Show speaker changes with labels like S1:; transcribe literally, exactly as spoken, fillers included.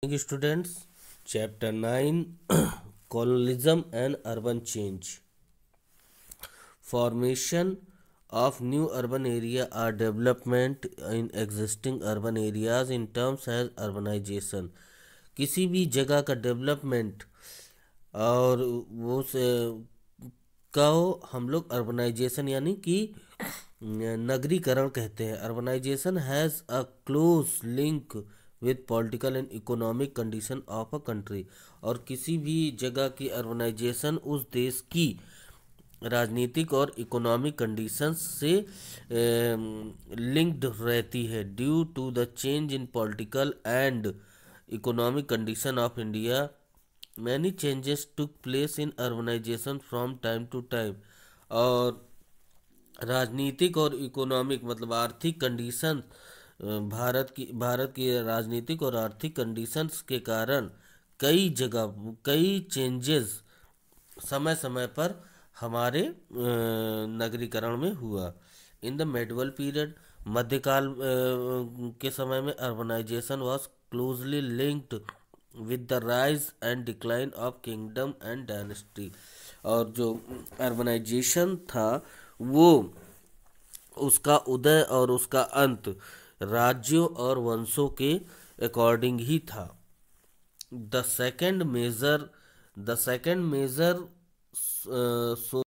S1: Students, chapter nine Colonialism and Urban Change. Formation of new urban area or development in existing urban areas in terms as urbanization. किसी भी जगह का development और वो से का हम लोग अर्बनाइजेशन यानी कि नगरीकरण कहते हैं. Urbanisation has a close link with political and economic condition of a country. और किसी भी जगह की अर्बनाइजेशन उस देश की राजनीतिक और इकोनॉमिक कंडीशंस से लिंक्ड रहती है. Due to the change in political and economic condition of India, many changes took place in urbanisation from time to time. और राजनीतिक और इकोनॉमिक मतलब आर्थिक कंडीशन भारत की भारत की राजनीतिक और आर्थिक कंडीशंस के कारण कई जगह कई चेंजेस समय समय पर हमारे नगरीकरण में हुआ. इन द मेडिवल पीरियड, मध्यकाल के समय में urbanisation was closely linked with the rise and decline of kingdom and dynasty. और जो अर्बनाइजेशन था वो उसका उदय और उसका अंत राज्यों और वंशों के अकॉर्डिंग ही था. The second major the second major